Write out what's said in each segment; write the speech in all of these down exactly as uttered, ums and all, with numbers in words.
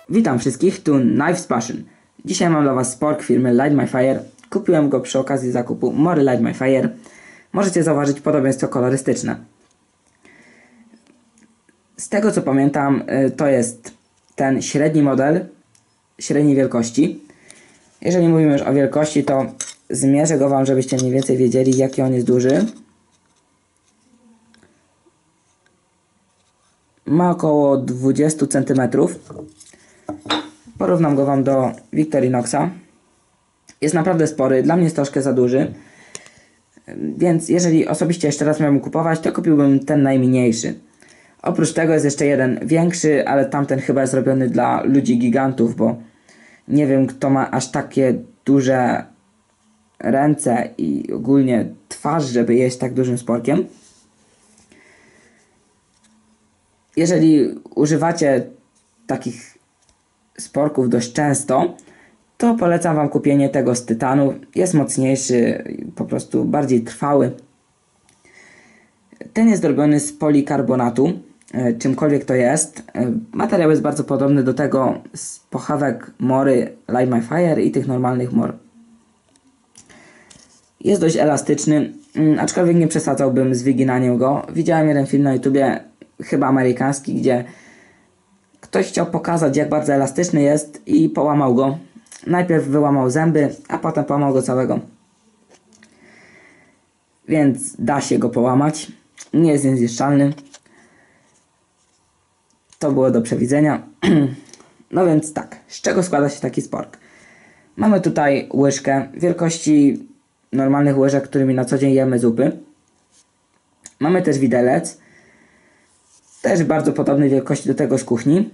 Witam wszystkich, tu Knives Passion. Dzisiaj mam dla Was spork firmy Light My Fire. Kupiłem go przy okazji zakupu Mory Light My Fire. Możecie zauważyć podobieństwo kolorystyczne. Z tego co pamiętam, to jest ten średni model, średniej wielkości. Jeżeli mówimy już o wielkości, to zmierzę go Wam, żebyście mniej więcej wiedzieli, jaki on jest duży. Ma około dwadzieścia centymetrów. Porównam go Wam do Victorinoxa. Jest naprawdę spory, dla mnie jest troszkę za duży. Więc jeżeli osobiście jeszcze raz miałbym kupować, to kupiłbym ten najmniejszy. Oprócz tego jest jeszcze jeden większy, ale tamten chyba jest robiony dla ludzi gigantów, bo nie wiem, kto ma aż takie duże ręce i ogólnie twarz, żeby jeść tak dużym sporkiem. Jeżeli używacie takich sporków dość często, to polecam Wam kupienie tego z tytanu. Jest mocniejszy, po prostu bardziej trwały. Ten jest zrobiony z polikarbonatu, czymkolwiek to jest. Materiał jest bardzo podobny do tego z pochawek Mory Light My Fire i tych normalnych Mor. Jest dość elastyczny, aczkolwiek nie przesadzałbym z wyginaniem go. Widziałem jeden film na YouTubie, chyba amerykański, gdzie ktoś chciał pokazać, jak bardzo elastyczny jest i połamał go. Najpierw wyłamał zęby, a potem połamał go całego. Więc da się go połamać. Nie jest niezniszczalny. To było do przewidzenia. No więc tak, z czego składa się taki spork? Mamy tutaj łyżkę wielkości normalnych łyżek, którymi na co dzień jemy zupy. Mamy też widelec. Też bardzo podobnej wielkości do tego z kuchni.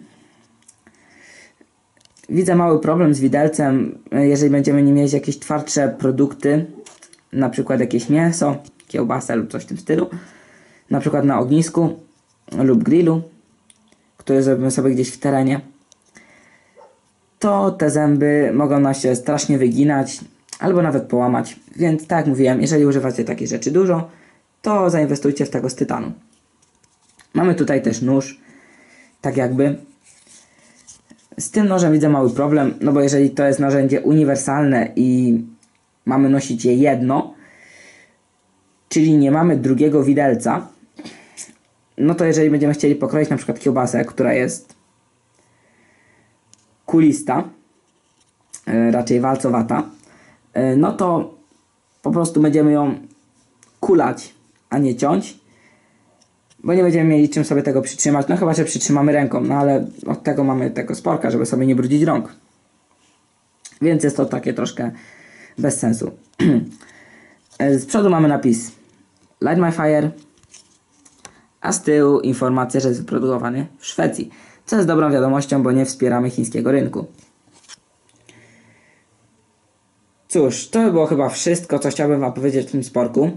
Widzę mały problem z widelcem, jeżeli będziemy nim jeść jakieś twardsze produkty, na przykład jakieś mięso, kiełbasę lub coś w tym stylu, na przykład na ognisku lub grillu, który zrobimy sobie gdzieś w terenie, to te zęby mogą nam się strasznie wyginać albo nawet połamać. Więc tak jak mówiłem, jeżeli używacie takich rzeczy dużo, to zainwestujcie w tego z tytanu. Mamy tutaj też nóż, tak jakby. Z tym nożem widzę mały problem, no bo jeżeli to jest narzędzie uniwersalne i mamy nosić je jedno, czyli nie mamy drugiego widelca, no to jeżeli będziemy chcieli pokroić na przykład kiełbasę, która jest kulista, raczej walcowata, no to po prostu będziemy ją kulać, a nie ciąć. Bo nie będziemy mieli czym sobie tego przytrzymać. No chyba, że przytrzymamy ręką. No ale od tego mamy tego sporka, żeby sobie nie brudzić rąk. Więc jest to takie troszkę bez sensu. Z przodu mamy napis Light My Fire, a z tyłu informacja, że jest wyprodukowany w Szwecji. Co jest dobrą wiadomością, bo nie wspieramy chińskiego rynku. Cóż, to by było chyba wszystko, co chciałbym Wam powiedzieć o tym sporku.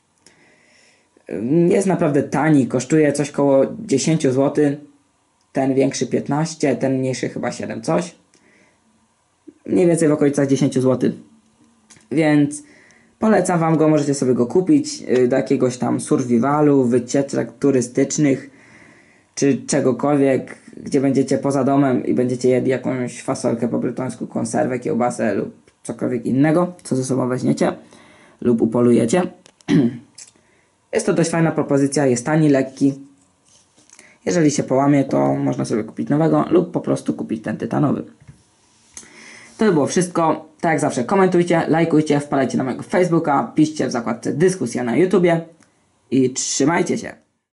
Jest naprawdę tani, kosztuje coś koło dziesięć złotych, ten większy piętnaście, ten mniejszy chyba siedem coś. Mniej więcej w okolicach dziesięć złotych. Więc polecam Wam go, możecie sobie go kupić do jakiegoś tam survivalu, wycieczek turystycznych, czy czegokolwiek, gdzie będziecie poza domem i będziecie jedli jakąś fasolkę po brytońsku, konserwę, kiełbasę lub cokolwiek innego, co ze sobą weźmiecie lub upolujecie. Jest to dość fajna propozycja, jest tani, lekki. Jeżeli się połamie, to można sobie kupić nowego lub po prostu kupić ten tytanowy. To by było wszystko. Tak jak zawsze komentujcie, lajkujcie, wpadajcie na mojego Facebooka, piszcie w zakładce dyskusja na YouTubie i trzymajcie się.